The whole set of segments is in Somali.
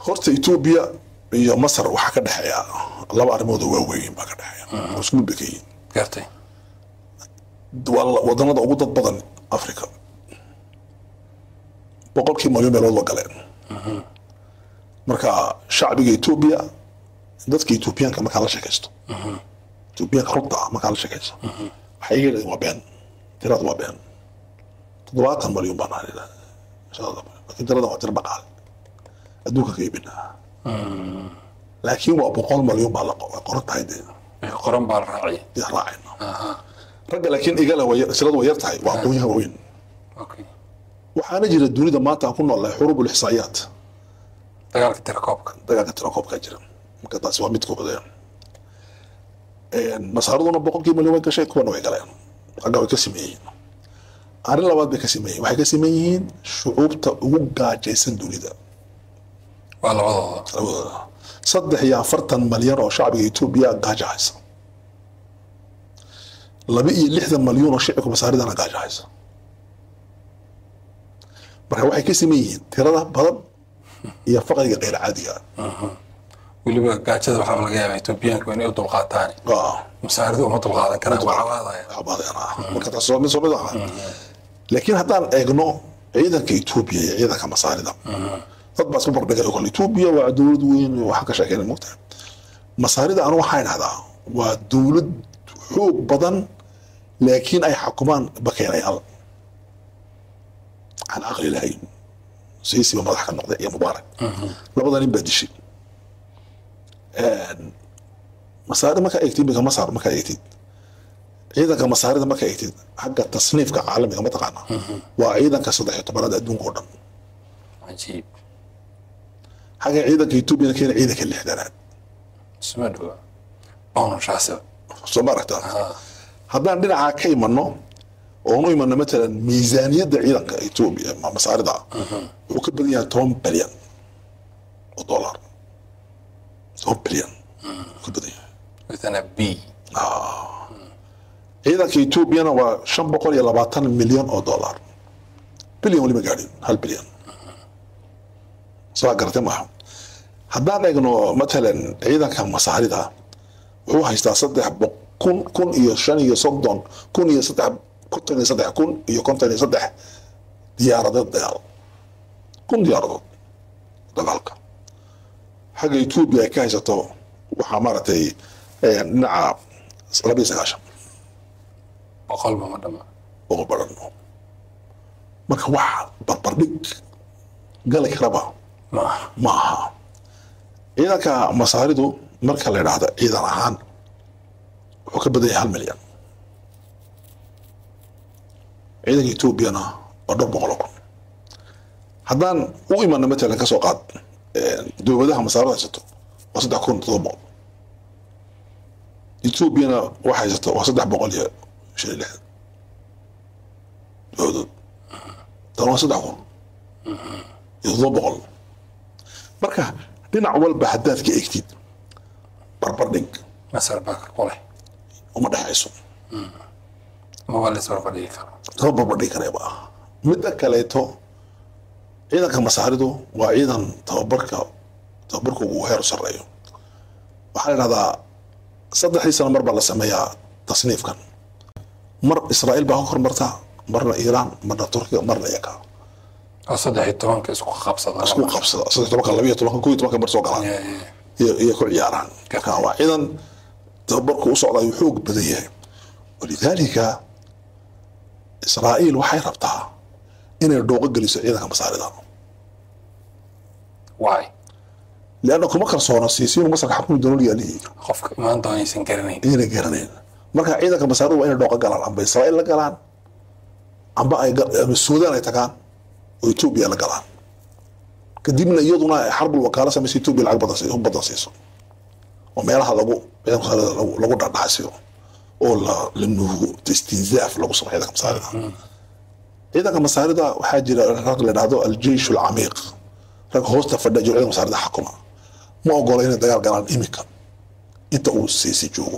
horta Ethiopia iyo Masar waxa ka dhaxeeya laba arrimood oo waaweyn baa ka dhaxeeya isku mid bay gartay wadamada ugu dad badan Afrika boqolkii milyan meelood la galeen marka shacbiga Ethiopia dadka Ethiopianka marka la sheekaysto Ethiopianka runta marka la sheekaysto waxay yiraahdeen waa been tirada waa been 70 milyan baan hayna insha Allah laakiin tirada waa tir baqaal adduunka ka iibina laakiin waa 100 milyan baa la qoran tahay qoran baa la raacay ya raacayna ragga laakiin igala way tirada way yartahay waa aqoonyahan weyn okay waxaana jira dunida maanta ku nool xurub al-ihsaaiyat dagaalka tirakoobka jira marka taas waa mid ku badan masaaraduna boqolkii milyan way ka shay kuwan way galeen ragga way ka sameeyeen arrin labaad bay ka sameeyeen waxay ka sameeyeen shucuubta ugu gaajaysan dunida waa labadooda 43 milyan oo shacbiga Ethiopia gaajaysa 62 milyan oo shacbiga masaaridana gaajaysa marka waxay ka sameeyeen tirada badan iyo faqriga qeyr caadiga waliba gaajada waxa laga yaabaa Ethiopia inay u dulqaataan masaaridu uma dulqaadan karaan cabaadana marka taas oo mid soo mid ah laakiin haddaan eegno ciidanka Ethiopia iyo ciidanka masaarida dad baa super dhigay oo Ethiopia waa dawlad weyn waxa ka shaqeynay mugta masaarida anu waxay dhahdaa waa dawlad xoog badan laakiin ay xukumaan bakaynayaal aan aqli lahayn سيسي ومدح كان نقضي يا مبارك لبضان يبدشي مسار ما كايكتيد بك مسار ما كايكتيد اذا كمسار ما كايكتيد حق التصنيف كعالمي ما تقانا وايضا كصدح يعتبر ادون قدام عجيب حاجه عيدك يوتيوب كان عيدك اللحدانات سمدوا اون شاسه سمارتا هذا دينا كايمنو oo iman مثلا miisaaniyada ciidanka Ethiopia ma masaarida oo ka badan yahay 10 bilyan oo dollar 10 bilyan ka badan yahay witana b ciidanka Ethiopia waa 520 milyan oo dollar bilyan wali ma gaadhin 1 bilyan soo gartay ma haddaan eegno مثلا ciidanka masaarida wuxuu haystaa 3,530 كنتني صدق كنتني صدق ديارات ديال كن ديارات دغالك حاجه يوتيوب كايزتو وحمرتي نعم ربي سغاشم وقلب مدام وبرنو marka wax barbardhig galay raba ma ciidanka masaaridu marka la yiraahdo ciidan ahaan wuxuu ka badan yahay 1 milyan ciidanka Ethiopia oo boqolku haddaan u imaano مثلا ka soo qaad dowladaha masaarada haysto waa 3,700 Ethiopia waxa haysto waa 300 shilin dowlad taas 300 marka dhinac walba hadaad ka eegtid barbardhig masar baa qolay uma dhaxayso ma wala soo fadhiyo barbardhig kareba midda kaleeto ciidanka masaaridu waa ciidan tababarku uu heer sareeyo waxa la yiraahdaa 3 sano mar baa la sameeyaa tasniifkan mar Israa'iil baa hormarta marna Iran marna Turkiga marna Yaga oo 13 isku qabsada 12 mar soo galaan iyo ku ciyaaraan ka waa ciidan tababarku u socday xoog badan yahay ولذلك إسرائيل waxay rabtaa inay dhooqo galiso ciidanka masaarida why لأنه كما كرسونا سيسين ومسك حكم دولي عليه qofka ma doonaysan garanay inay garaneen marka ciidanka masaarida waa inay dhooqo galaan amba Israa'iil la galaan amba ay Suudaan ay tagaan oo Ethiopia la galaan kadibna iyaduna xarb wakaala sameysay Ethiopia lacag badan siiso oo meelaha lagu dhadhaasiyo oo لأنه استنزاف لو صبح هذاك مساعدة إذا كان مساعدة وحاجة الرجل هذا الجيش العميق رجل هوست فدج هذا مساعدة حكومة ما أقول هنا دجال قال إيميكا أنت أوسيسي جو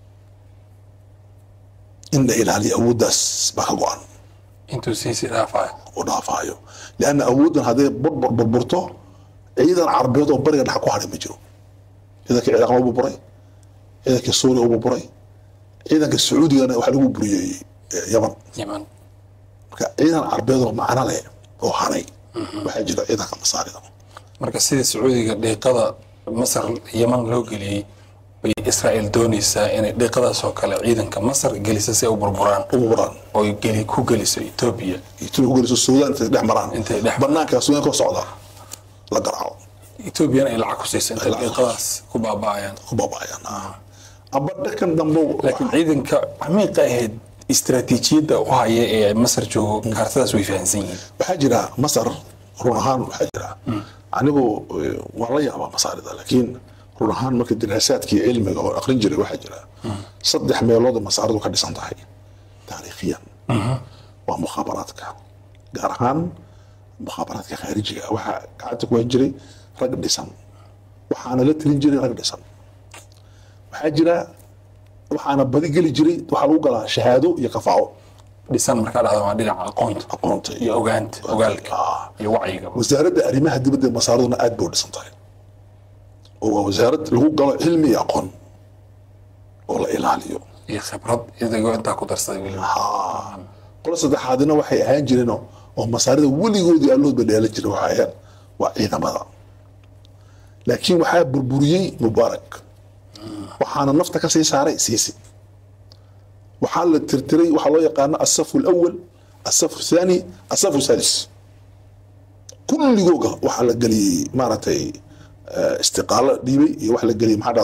إن إلى هذه أودس بحقوان أنتو سيسي دافع ودافعه لأن أود هذا بربرته ciidan carbeed oo bariga dhex ku haray ma jiro ciidanka ciraaq ugu buray ciidanka suuriya ugu buray ciidanka sacuudigana waxa lagu buriyey yaman marka ciidan carbeed oo macna leh oo haray waxa jira ciidanka masaarida marka sida sacuudiga dhiiqada masar yaman loo geliyay bay israa'iil doonaysaa inay dhiiqadaas oo kale ciidanka masar gelisa si ay u burburaan oo ku geliso Ethiopia ku geliso Suudaan intay dhex maraan banaanka Suudaan ka socda la garaaco Ethiopia ay lacag ku siisan dhiiqadaas ku baaba'ayaan aba dhakan dambo laakiin ciidanka xamiiqa ahayd istiraatiijiyadda u haya ee masar joogo kaartadaas way fahansan yihiin waxaa jira masar run ahaan waxaa jira anigu waan la yaabaa masaarida laakiin run ahaan marka diraasaadkii cilmiga oo aqrin jiray waxaa jira 3 meelood masaaridu ka dhisan tahay taariikhiyan waa mukhaabaraadka gaar ahaan mukhaabaraadka khaarijiga waxaa gacanta ku hayn jiray rag dhisan waxaana la tirin jiray rag dhisan waxaa jira waxaana badi geli jiray waxaa lagu galaa shahaado iyo kafaaco dhisan markaa dhacdo waa dhinaca aqoonta iyo ogaalka iyo wacyiga wasaaradda arrimaha dibadda masaariduna aad bay u dhisan tahay oo waa wasaarad lagu galo cilmi iyo aqoon oo la ilaaliyo iyo khibrad idigoo intaa ku darsaday weli qola saddexaadina waxay ahaan jireen oo masaarida weligoodii alloodba dheelan jiray waxay ahayn waa ciidamada laakiin waxaa burburiyey mubaarak waxaana nafta ka sii saaray siisi waxaa la tirtiray waxaa loo yaqaano asafu alawal asafu thani asafu salis kulligooga waxaa la geliyey maaragtay istiqaalo dhiibay iyo waxa la geliyey maxaa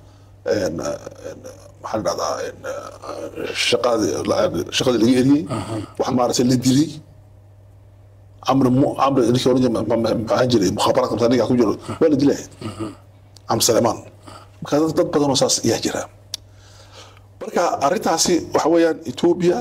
dhahdaa shaqadii laga eriyey wax maaragtay la dilay عمر اللي عاجل مخابرات مصرية كوجر ولا دلاه عم سليمان كذا ضد بدن وساس يهجرها marka arintaasi waxa weeyaan Ethiopia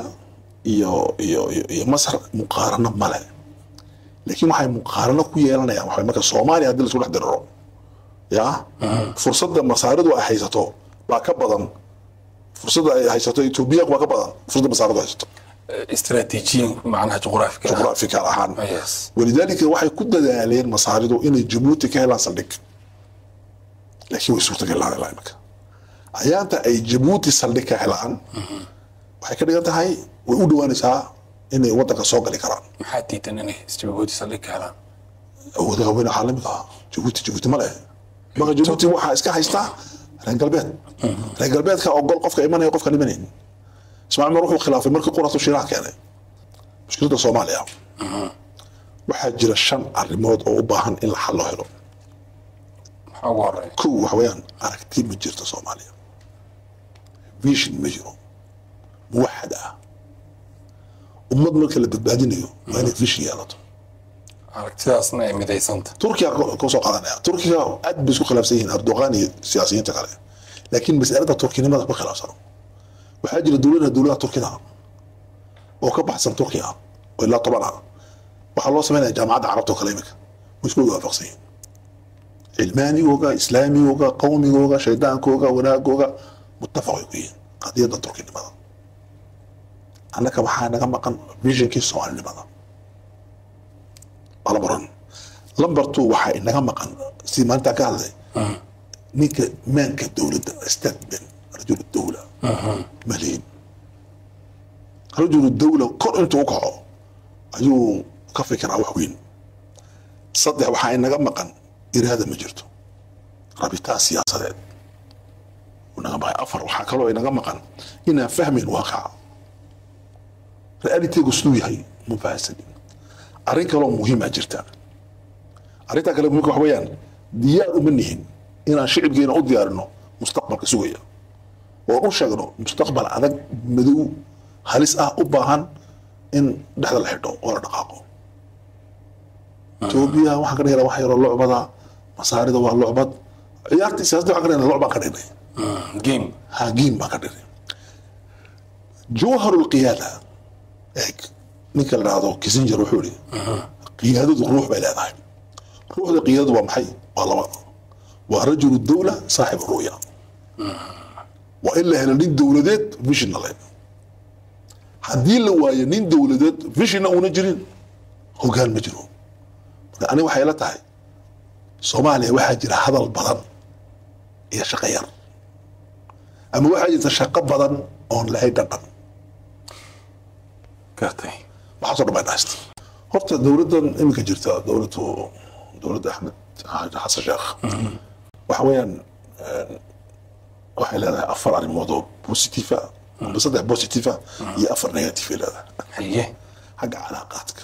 iyo Masar muqaarano male laakiin waxay muqaarano ku yeelanayaan waxa marka Soomaaliya hadii la isku dhex diro ya fursadda masaaridu ay haysato baa ka badan fursadda ay haysato Ethiopia waa ka badan fursadda masaaridu haysato استراتيجيا معناها جغرافيا ahaan ولذلك waxay ku dadaaleen masaaridu inay Djibouti ka helaan saldhig laakiin way suurtagal la'aan marka ayaanta ay Djibouti saldhig ka helaan waxay ka dhigan tahay way u dhawaanaysaa inay wadanka soo gali karaan maxaa diidan inay Djibouti saldhig ka helaan awoodaha weyn caalamiga Djibouti ma leh marka Djibouti waxa iska haysta reer galbeedka oo gol qofka imanaya qofka nimaneen اسمع ما روحوا خلافه مركي قرة وشراك يعني مشكلة الصومالية واحد جرى الشام الريموت او باهن إلا حلو هلو حواري كو حويان انا كتير من جرة الصومالية فيش المجرو موحدة ومض ملك اللي بتبادينيو يعني فيش يالته على كتير اصنعي مدي سنت تركيا كوسو قادنا تركيا اد بسو خلاف سيين اردوغاني سياسيين تقالي لكن مسألة تركيا لماذا بخلاف صاروا waxaa jira dowladaha Turkida oo ka baxsan Turkiga oo ilaa tobanaa waxaa loo sameeyaa jaamacadda carabta oo kale imika isku waafaqsan cilmaanigooga islaamigooga qowmigooga shaydaankooga wanaagooga muttafaq yihiin qadiyadda Turkinimada annaka waxaa naga maqan visionkii Soomaalinimada alabaran lambar 2 waxaa inaga maqan si maanta ka hadlay ninka maanka dowladda istaadban رجل الدولة مليين رجل الدولة كل انتو وقعوا ايو كفكر وحوين صدح وحا انغا مقن إرادة مجرته رابطة سياسة ونغا باي أفر وحا كلو انغا مقن إنا فهم الواقع رأيتي قسلوي هاي مفاسدين أرين كلو مهمة جرتان أريتا كلو مهمة وحويان ديار منهن إنا شعب جينا او ديارنو مستقبل كسوية oo u sheegno mustaqbal adag madow halis ah u baahan in dhaxda la xidho oo la dhaqaaqo Ethiopia waxa ka dhigay wax yar oo lucbada masaarida waa lucbad ciyaartii siyaasadda waxa ka dhigay lucbad ka dhigay game ba ka dhigay jawharul qiyada ek ninka la raado Kissinger wuxuu yiri qiyadadu ruux bay leedahay ruuxda qiyadadu waa maxay waa laba waa rajul dawla saaxib ru'ya وإلا هنا نين دولدات فيشن الله هدي اللي وايا نين دولدات فيشن أو نجرين هو قال مجرون أنا وحيلتها soomaaliya waxaa jira hadal badan iyo shaqo yar ama waxaa jirta shaqo badan oon lahayn dhadhan gartay waxaasoo dhan bay dhahaysta horta dowladdan iminka jirta dowladda axmed xasan sheekh waxa weeyaan waxay leedahay 4 arrimood oo positiifa amba 3 positiifa iyo 4 negative ay leedahay haye xagga calaaqaadka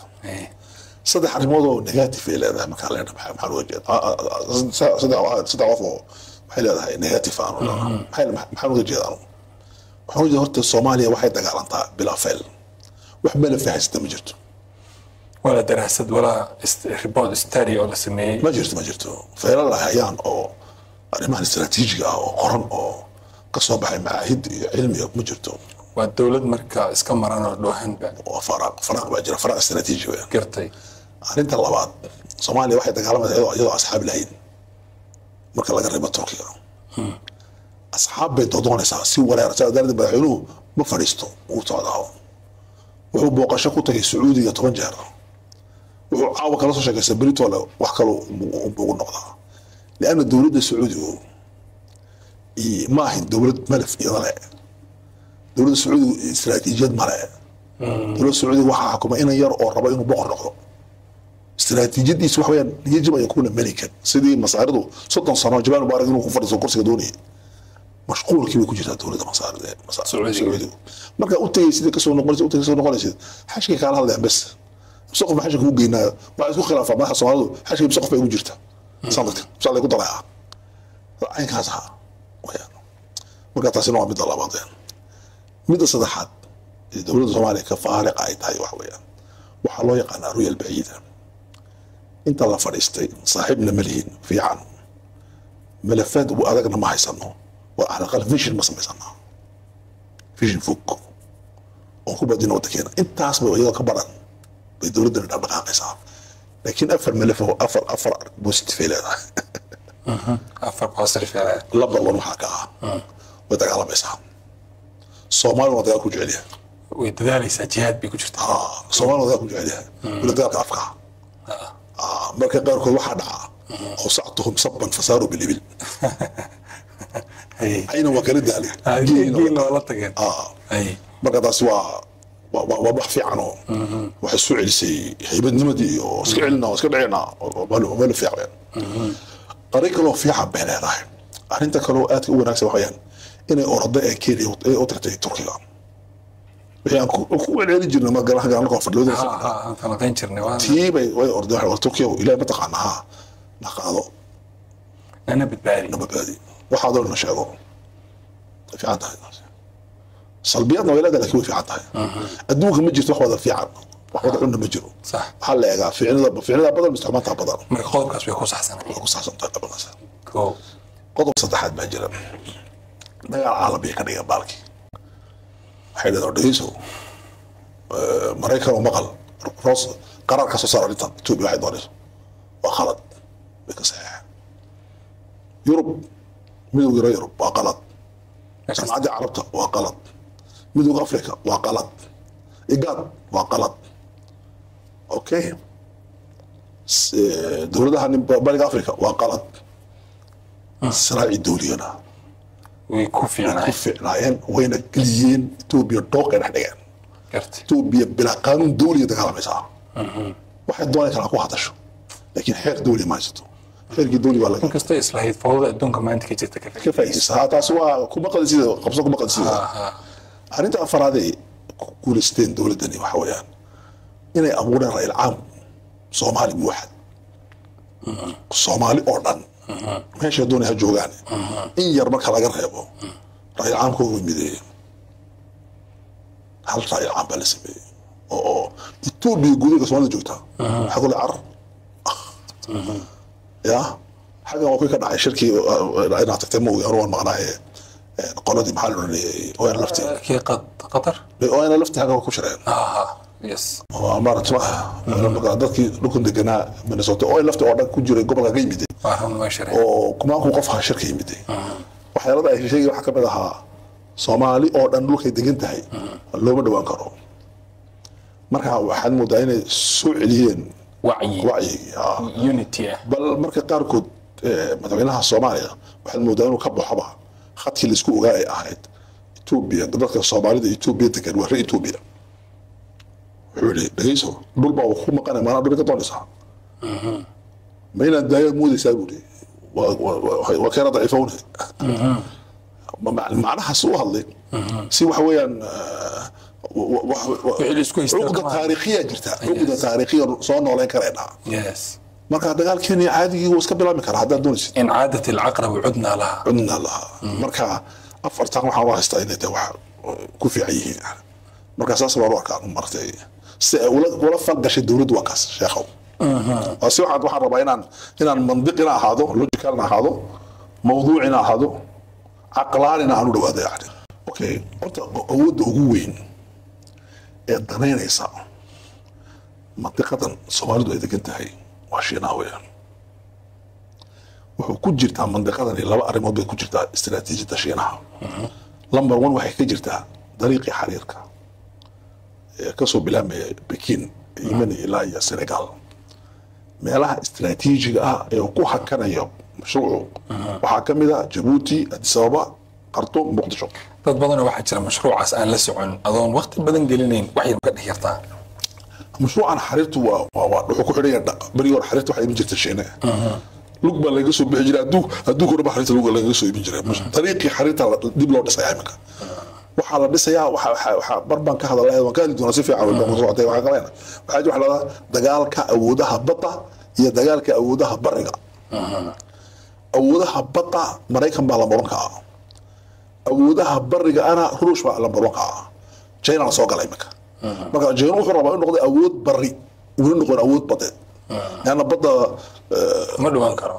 3 arrimood oo negative ay leedahay marka la dhaxay maxaa loo jeedaa 3 qof oo waxay leedahay negative aan maxaa loo jeedaa waxaan ujeedaa horta Soomaaliya waxay dagaalantaa bilaa fail wax meel faahista ma jirto ولا دراسات ولا ريبورت استاري ولا سمي ما jirto failal hayaan oo arrimaha istiraatiijiga ah oo qoran oo ka soo baxay macaahid iyo cilmiga ma jirto waa dawlad marka iska maran oo dhoohan ba oo faraq baa jira faraq istiraatiiji weyn gartay arrinta labaad Soomaaliya waxay dagaalamada iyadoo asxaab lahayn marka laga reebo Turkiga asxaab bay doonaysaa si walaarta dalada madaxweynuhu ma fariisto uu socdaa wuxuu booqasho ku tagay Sacuudiga 10 jeer wuxuu caawa kala soo sheegay Britola wax kale ugu noqdaa لأن الدولة السعودية ما هي دولة ملف إيطالية دولة السعودية استراتيجية ملأ دولة السعودية وحا حكومة إنا يرى أو ربا إنه بقر نقضه استراتيجية دي سوحويا يجب أن يكون ملكا سيدي مصارده سلطان صنع جبال مبارك إنه كفر كرسي دوني مشغول كيف يكون جهة دولة مصارده السعودية مركا أوتي سيدي كسو نقول أوتي كسو نقول سيدي حاشكي كان هذا بس بسقف ما حاشكي هو جينا بعد خلافة ما حصل حاشكي بسقف يقول جرته صدق صار يقول طلع عين كاسها ويا مركا تاسين waa mid labaadeen mid saddexaad dawladda Soomaaliya ka faariq ay tahay wax weeyaan waxa loo yaqaan ruyal baciida inta la fadhiistay saaxiibna malihin fiican malafad u adagna ma haysano waa ala qalb vision ma samaysana vision fog oo ku badino wadkeena intaas bay iyadoo ka badan bay dawladda dhaqaaqaysaa لكن أفر ملفه أفر بوستيف إلى أفر بوستيف إلى لبض الله محاكاة وتقال بيسها الصومال وضيع كوج عليها وذلك جهاد بيكوجرت الصومال وضيع كوج عليها ولذلك أفقع مركز غير كل واحد أو سعتهم صبا فصاروا بالإبل أين وكرد عليه جينا ولا تجد أي مركز سوا وضح في عنه وحسوا علسي هيبد نمدي وسكعلنا وسكعلنا وماله في عوان طريق له في حب هنا راح أنت كلو آت وناس وحيان إني أرضى كيري وترتي تركيا وحيان كل اللي جينا ما قال حاجة عنكم في اللودة فما تنشرني تيبي وأرضى وتركيا وإلى ما تقعناها نقاضو أنا بتبالي وحاضر المشاغل في عندها صلبياتنا ولا لكن في عطها ادوك ما جيت وحده في عن وحده عندنا ما جرو صح حل يا فعلنا بدل مستعملتها بدل marka qodobkaas way ku saxsan ku saxsan tahay balance ko qodob saddexaad baa jira dagaal caalami ka dhiga baalki waxay leedahay maraykan maqal roos qarar ka soo saaray inta Itoobiya waxay doonayso waa khalad bika saxiix yurub midowga yurub waa qalad jamcadda carabta waa qalad midowga afrika waa qalad igaad waa qalad okay dowladaha bariga afrika waa qalad saraaci dowliyana way ku fiicnaayeen wayna geliyeen Itoobiya dhooqay dhex dhigeen Itoobiya bilaa qaanuun dowliya dagaalamaysaa waxay doonayaan kala ku hadasho laakiin xeer dowli ma haysato xeerkii dowli waa laga kasta islahayd fawda adduunka maanta ka jirta ka faa'iideysa taas waa kuma qadisida qabso kuma qadisida arrinta afraad ee guuleysteen dowladani waxa weeyaan inay abuureen ra'iisul caam Soomaali muuxad Soomaali oo dhan meesha doonay ha joogaan in yar marka laga reebo ra'iisul caamkoodu mideeyay hal ra'iisul caam baa la sameeyay oo Itoobiya gudaha Soomaalida joogta waxa kula carar يا حاجه ما كنت دعي شركه انا اعتقد مو يروان مقنعه قولتي محل وين لفتي كي قطر وين لفتي حاجه ku shireen يس وامارة ما dadkii dhulkan deganaa Minnesota oo lafta oo dhan ku jiray gobolka ka yimid oo kuma ku qof shirka yimid waxyaalaha ay sheegay waxa ka mid ahaa Soomaali oo dhan dhulka degan tahay looma dhawaan karo marka waxaan moodaa inay soo celiyeen وعي unity بل مركز قاركود مدعينها الصومالية واحد مودانو كبو حبا خطي اللي سكو غاي أحد إثيوبيا قدرت الصومالية إثيوبيا تكن وحري إثيوبيا حولي لقيسو دول باو خو مقانا ما نقدر كطولي صح ما هنا الداية مودي سابولي وكان ضعيفون معناها سوها اللي سي وحويا عقدة تاريخية جرتها عقدة تاريخية صورنا ولا كرينا marka dagaalkeeni caadi uu iska bilaabmi karaa hadda doonaysid in caadati al-aqrab cudna laha marka afartan waxa waa haystaa inay wax ku fiican yihiin marka saas waa arkaa martay si wala falgashay dawladdu waa kaas sheekhow si waxaan rabaa inaan mandiqina ahaado logicalna ahaado mawduucina ahaado aqlaanina aanu dhawaado yani okay horta awoodda ugu weyn ee danaynaysa mantiqadan Soomaalidu ay degan tahay واشيناه ويان wuxuu ku jirtaa mandaqadan laba arrimood bay ku jirtaa istiraatiijiyada shiinaha number 1 waxay ka jirtaa dariiqii xariirka ka soo bilaabmay Pekin Yemen ilaa iyo Senegal meelaha istiraatiijiga ah ee ku hakanayo mashruuc waxa kamid ah Djibouti Addis Ababa Khartoum Muqdisho dad badan waxa jira mashruucaas aan la socon adoon waqti badan gelinayn wax yar ka dhigirtaa مشروعنا حريرته وحكو حرية بريور حريرته وحي من جرت الشيناء لوك بلا يقصوا بحجرة أدوك وربا حريرته لوك بلا يقصوا بحجرة طريقي حريرته دي بلو دسا يعمك وحالا دسا يا وحا بربان كهذا الله وكان يدون سيفي عوض مصروعتي وحا قلينا وحاجة وحلا دقالك أودها بطا هي دقالك أودها برقا أودها بطا مريكا بالا مرونكا أودها برقا أنا هروش بالا مرونكا جاينا نصوغ عليك marka jeeru wuxuu rabaa inuu noqdo awood bari uu noqdo awood badeed yana badda ma dhuwan karo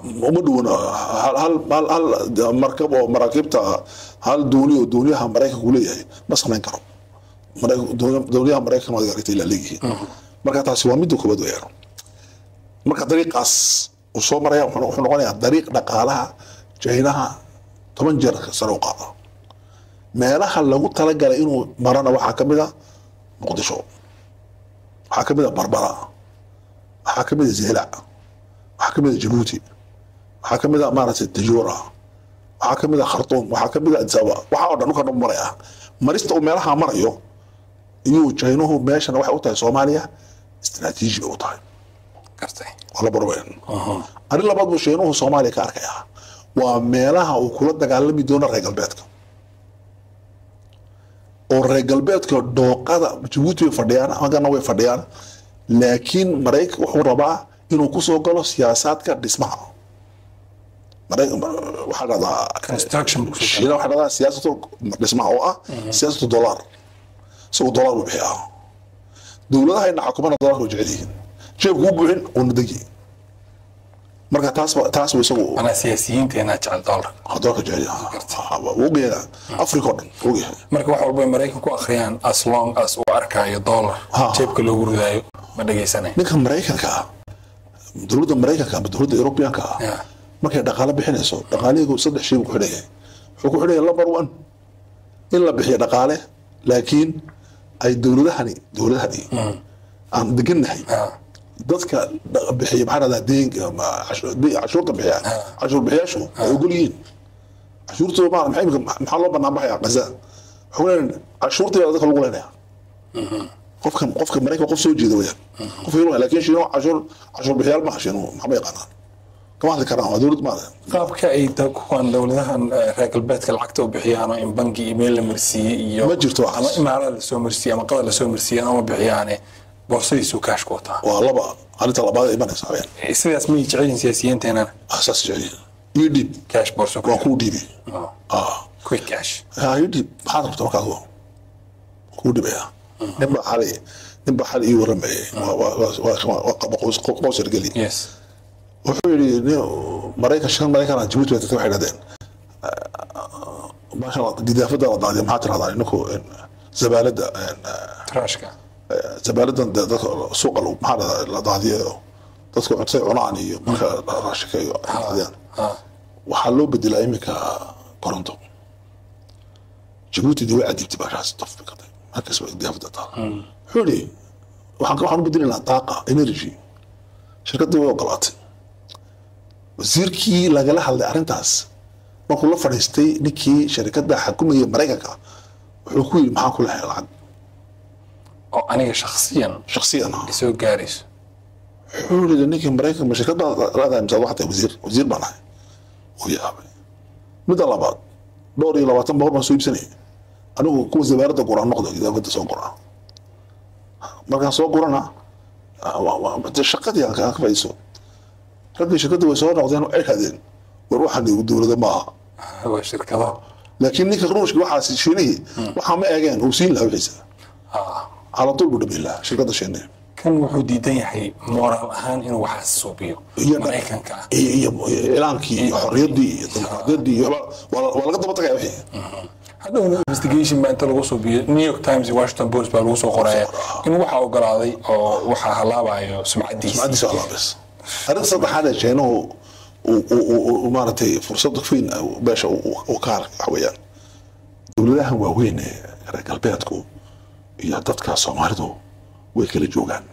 hal markab oo maraakiibta hal dooniyaha Mareykanka uu leeyahay ma sameyn karo dooniyaha Mareykanka waa gaartay ilaa leeyahay marka taasi waa mid koobaad weeyaan marka dariiqaas uu soo maraya wuxuu noqonayaa dariiq dhaqaalaha Chinaha 10 jeer sare u qaado meelaha lagu talagalay inuu marana waxa kamid ah مقدشو حاكمنا بربرة حاكمنا زيلع حاكمنا جيبوتي حاكمنا مارس التجورة حاكمنا خرطوم وحاكمنا أدزابا وحاولنا نكون مريا مرست أميرها مريو يو جاينوه ماشي أنا واحد أوتاي صوماليا استراتيجي أوتاي كرتي ولا بروين أنا لا بعض مشينوه صوماليا كاركيا وميرها وكل الدجال بدون الرجال بيتكم والرجال بيتك دوقة جبوتي فديان أنا وين فديان لكن مريك وحربا إنه كوسو قالوا سياسات كدسمها مريك وحدا construction شيء وحدا سياسته دسمها هو سياسة الدولار سو دولار بحياه دولة هاي نحكمنا دولار وجعلين شيء هو بعين وندقي marka taas way soo ana siyaasiyiinta inaa jecel dollar hadalka jecel wogeyda Afrika oo dhan wogeyda marka wax walba Mareykanku ku akhriyaan as long as uu arkayo dollar jeebka loogu ridayo ma dhageysanay ninka Mareykanka dowladda Mareykanka ama dowladda Europeanka markay dhaqaale bixinayso dhaqaalihiigu saddex shay ku xidhay wuxuu ku xidhay number 1 in la bixiyo dhaqaale laakiin ay dowladahani aan deganahay dadka bixiya maxaa deynka cashuurta bixiya cashuur bixiyaashu ay ogolyihiin cashuurta maxaa loo banaan baxaya qaza xukunan cashuurta dadka lagu leenayaa qofka Mareykanka qof soo jeeda weeyaan qof yaro laakiin shiino cashuur bixiyaal ma shiino maxay yaqaanaan kama hadli karaan waa dowlad maada qaabka ay kuwan dowladahan reer galbeedka lacagta u bixiyaan in bangi email la marsiiyay iyo ma jirto ama imaarada la soo marsiiyay ama qadar la soo marsiiyay ama bixiyaan بورصيسو كاش كوتا والله أنت لبعض إيمان صعبين سياس مي جعلين سياسيين تينا أساس جعلين يدي كاش بورصو وكو دي بي كويك كاش يدي حاضر بتوقع هو كو دي بيها نبقى حالي يورمي وقبقوس رجلي يس وحولي مريكا شان مريكا أنا جبوت ويتتوى حيلادين ما شاء الله دي دافدة ضعدي محاتر هذا إنكو زبالة تراشكا زبالة سوق لو محل الضعدية تذكر عطسي عناني iyo marka la shaqeeyo waxa loo bedelay imika Toronto Djibouti way cadibti baashaas tafbiqatay markaas way diyaafada taa xuli waxaan bedelaynaa taaqa energy shirkaddii way ogolaatay wasiirkii lagala hadlay arrintaas markuu la fadhiistay ninkii sharikadda xakumaya maraykanka wuxuu ku yidhi maxaa kula helay lacag oo aniga shakhsiyan isoo gaarayso wuxuu yidhi ninkii maraykanka ma shirkadda leedahay mise waxaa tahay wasiir baan ahay uu yaabay midda labaad 22 boqol baan soo iibsanayay anigu kuwa wasaaradda quraan noqdo idaafada soo quraan markaan soo qurana shaqadii aan ka fadhiiso raggii shirkadda way soo noqdeen waxay hadeen war waxaan igu dowladda maaha waa shirkado laakiin ninka ruushka waxaas shiinihii waxaa ma eegeen uu siin lahaa wixiisa على طول بدي بالله شركة الشينية كان وحدي دنيحي مورال أهان إنه واحد صوبيو مريكان كا إعلانكي حريتي دي ولا قد بطلع وحي هذا هو investigation ما أنت لو صوبيو نيويورك تايمز واشنطن بوست بلو سو قراية إنه واحد أقرأ أو واحد هلابا يو سمعتي سؤال بس هذا صدق هذا شيء إنه ومارتي فرصتك فين باشا وكار حويان دولها هو وين رجال بيتكو iyo dadka Soomaalidu way kala joogan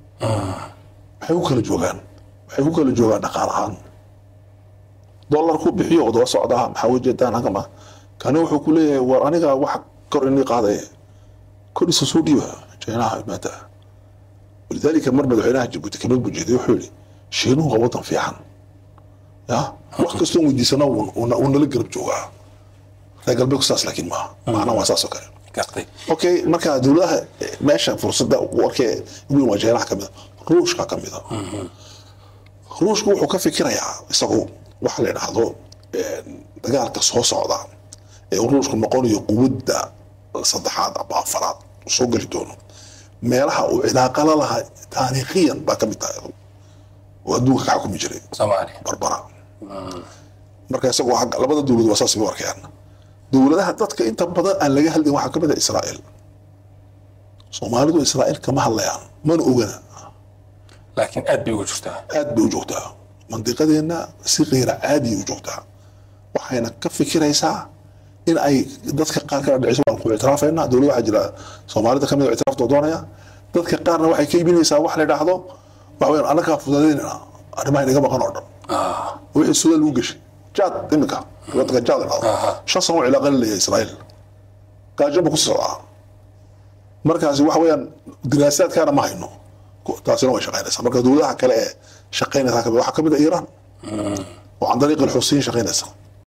waxay ku kala joogan dhaqaalahan dollarku bixiyo oo socdaa maxaa wajeedaan agama kana wuxuu ku leeyahay war aniga wax kor inii qaaday kordhiso soo dhiiba China maanta ولذلك مر مدحينها جيبوتي كمان بوجيدي وحولي شينو وطن fiican ya wax kasto weydiisana uu nala garab joogaa galbeed saas laakiin ma macna waa saas oo kale اوكي marka dawladaha meesha fursada warkee ugu wajahna kamida ruushka kamida ruushku wuxuu ka fikirayaa isagu waxa la yiraahdo dagaalka soo socda ee ruushku noqonayo quwadda saddexaad ama afraad soo gali doono meelaha uu cilaaqa la lahaa taariikhiyan baa kamid tahay oo adduunka ka xukumi jiray Soomaaliya barbara marka isagu labada dawladood waa saas u arkayaan dawladaha dadka inta badan aan laga hadlin waxa kamid ah Israa'iil Soomaalidu Israa'iil kama hadlayaan man ogana laakiin aad bay u joogtaa mandiqadeena si qeyr caadi u joogtaa waxayna ka fikiraysaa in ay dadka qaar ka dhacayso aan ku ictiraafayna dawladda waxa jira Soomaalida kamid ah ictiraaf doonaya dadka qaarna waxay ka iibinaysaa wax la yiraahdo waxa weyn anaga fudadeynaa arrimaha inaga maqan oo dhan wixii su'aal u gashay جاد إمك وقت جاد هذا شخص هو علاقة لإسرائيل كاجب قصة مركز وحويان دراسات كان ما هينو تاسين هو شقينا مركز دولها كلا شقينا هكذا وحكمت إيران وعن طريق الحوثيين شقينا